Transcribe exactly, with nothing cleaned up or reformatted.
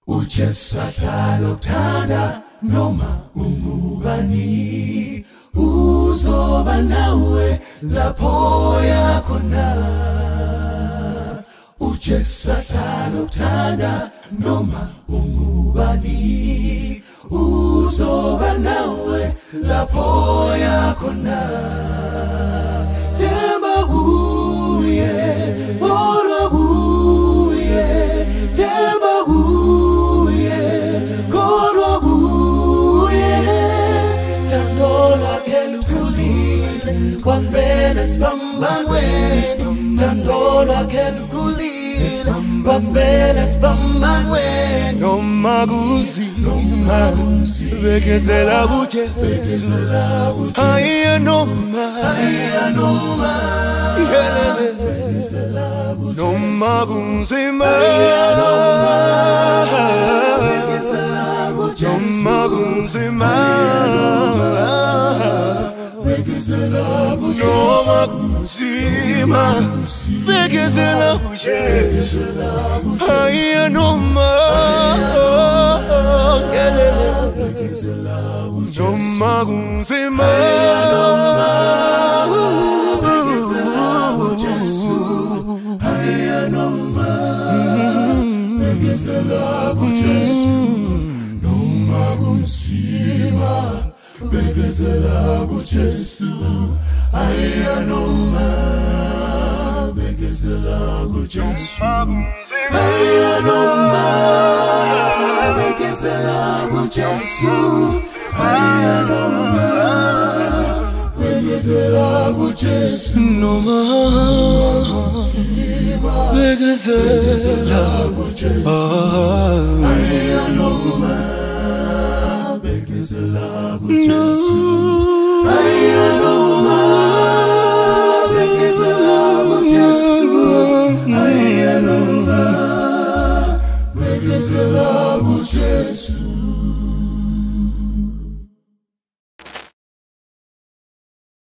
uJesu ahlala ukuthanda noma ungubani uzoba nawe lapho yakhona uJesu ahlala ukuthanda noma ungubani uzoba nawe lapho yakhona themba kuye ora kuye themba kuye ora kuye thando lakhe lukhulile kwavele sibambanweni thando lakhe lukhulile kwavele sibambanweni noma kuzi noma kuzi bekezela kuJesu haya noma haya noma bekezela kuJesu noma kunzima haya noma bekezela kuJesu noma kunzima bekezela kuJesu noma kunzima bekezela kuJesu haya noma bekezela kuJesu noma kunzima bekezela kuJesu haya noma bekezela kuJesu noma kunzima bekezela kuJesu haya noma bekezela kuJesu haya noma bekezela kuJesu haya noma bekezela kuJesu noma bekezela kuJesu haya noma bekezela kuJesu haya noma bekezela kuJesu haya noma bekezela kuJesu